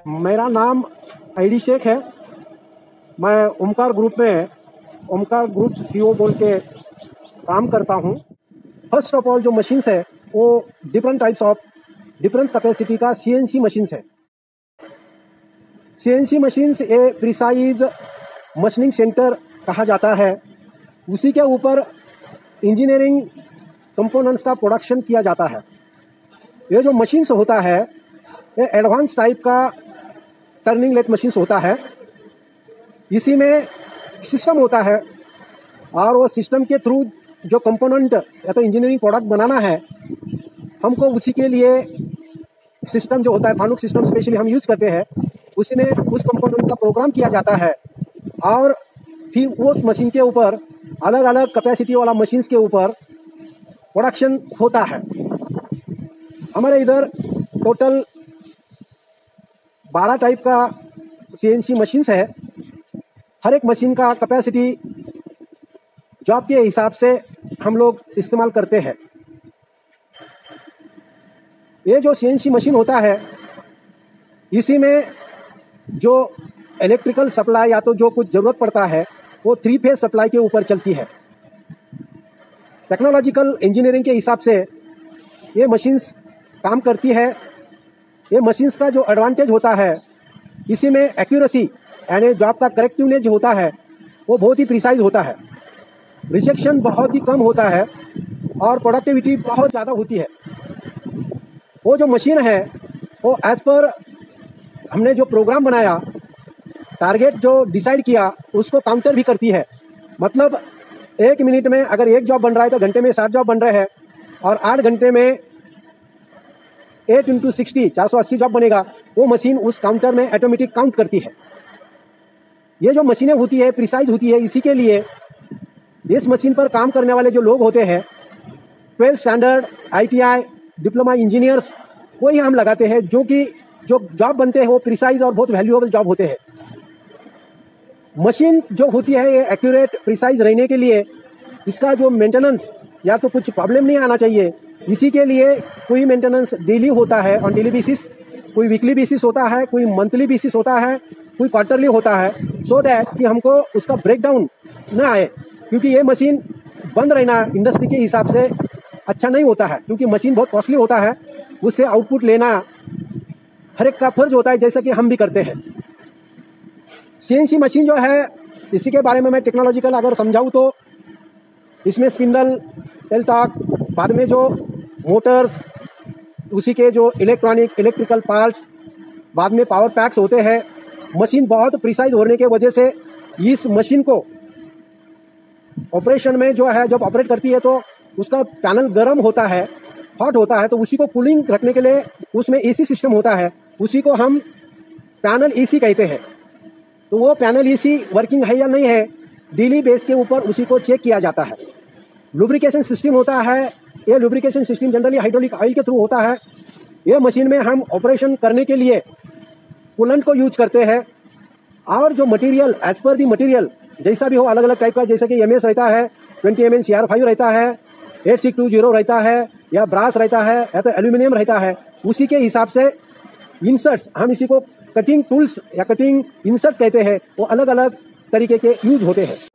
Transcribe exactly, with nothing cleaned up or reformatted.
मेरा नाम आईडी शेख है। मैं ओमकार ग्रुप में ओमकार ग्रुप सीईओ बोल के काम करता हूँ। फर्स्ट ऑफ ऑल जो मशीन्स है वो different types of different capacity का सीएनसी मशीन्स है। CNC machines a precise machining centre कहा जाता है। उसी के ऊपर इंजीनियरिंग कंपोनेंट्स का प्रोडक्शन किया जाता है। ये जो मशीन्स होता है ये एडवांस टाइप का टर्निंग लेथ मशीन्स होता है। इसी में सिस्टम होता है और वो सिस्टम के थ्रू जो कंपोनेंट या तो इंजीनियरिंग प्रोडक्ट बनाना है हमको उसी के लिए सिस्टम जो होता है फानुक सिस्टम स्पेशली हम यूज करते हैं। उसी में उस कंपोनेंट का प्रोग्राम किया जाता है और फिर उस मशीन के ऊपर अलग अलग कैपेसिटी वाला मशीन्स के ऊपर प्रोडक्शन होता है। हमारे इधर टोटल बारह टाइप का सीएनसी मशीन्स है। हर एक मशीन का कैपेसिटी जॉब के हिसाब से हम लोग इस्तेमाल करते हैं। ये जो सीएनसी मशीन होता है इसी में जो इलेक्ट्रिकल सप्लाई या तो जो कुछ ज़रूरत पड़ता है वो थ्री फेज सप्लाई के ऊपर चलती है। टेक्नोलॉजिकल इंजीनियरिंग के हिसाब से ये मशीन्स काम करती है। ये मशीन्स का जो एडवांटेज होता है इसी में एक्यूरेसी यानी जॉब का करेक्टिवनेस जो होता है वो बहुत ही प्रिसाइज होता है। रिजेक्शन बहुत ही कम होता है और प्रोडक्टिविटी बहुत ज़्यादा होती है। वो जो मशीन है वो एज पर हमने जो प्रोग्राम बनाया टारगेट जो डिसाइड किया उसको काउंटर भी करती है। मतलब एक मिनट में अगर एक जॉब बन रहा है तो घंटे में साठ जॉब बन रहे हैं और आठ घंटे में एट इंटू सिक्सटी चार सौ अस्सी जॉब बनेगा। वो मशीन उस काउंटर में ऑटोमेटिक काउंट करती है। ये जो मशीनें होती है प्रिसाइज होती है। इसी के लिए इस मशीन पर काम करने वाले जो लोग होते हैं twelfth standard ITI diploma engineers को ही हम लगाते हैं जो कि जो जॉब बनते हैं वो प्रिसाइज और बहुत वैल्यूएबल जॉब होते हैं। मशीन जो होती है ये एक्यूरेट प्रिसाइज रहने के लिए इसका जो मेंटेनेंस या तो कुछ प्रॉब्लम नहीं आना चाहिए। इसी के लिए कोई मेंटेनेंस डेली होता है ऑन डेली बेसिस, कोई वीकली बेसिस होता है, कोई मंथली बेसिस होता है, कोई क्वार्टरली होता है सो दैट कि हमको उसका ब्रेकडाउन ना आए। क्योंकि ये मशीन बंद रहना इंडस्ट्री के हिसाब से अच्छा नहीं होता है क्योंकि मशीन बहुत कॉस्टली होता है। उससे आउटपुट लेना हर एक का फर्ज होता है जैसा कि हम भी करते हैं। सीएनसी मशीन जो है इसी के बारे में मैं टेक्नोलॉजिकल अगर समझाऊँ तो इसमें स्पिंडल टेलटॉक बाद में जो मोटर्स उसी के जो इलेक्ट्रॉनिक इलेक्ट्रिकल पार्ट्स बाद में पावर पैक्स होते हैं। मशीन बहुत प्रिसाइज होने के वजह से इस मशीन को ऑपरेशन में जो है जब ऑपरेट करती है तो उसका पैनल गर्म होता है हॉट होता है तो उसी को कूलिंग रखने के लिए उसमें एसी सिस्टम होता है। उसी को हम पैनल एसी कहते हैं। तो वो पैनल एसी वर्किंग है या नहीं है डेली बेस के ऊपर उसी को चेक किया जाता है। लुब्रिकेशन सिस्टम होता है। ये lubrication system generally hydraulic oil के थ्रू होता है। ये मशीन में हम ऑपरेशन करने के लिए कूलेंट को यूज करते हैं और जो मटेरियल एज पर दी मटेरियल जैसा भी हो अलग अलग टाइप का जैसे कि एमएस रहता है, twenty M N C R five रहता है, एट सिक्स टू जीरो रहता है या ब्रास रहता है या तो एल्यूमिनियम रहता है। उसी के हिसाब से इंसर्ट्स हम इसी को कटिंग टूल्स या कटिंग इंसर्ट्स कहते हैं वो अलग अलग तरीके के यूज होते हैं।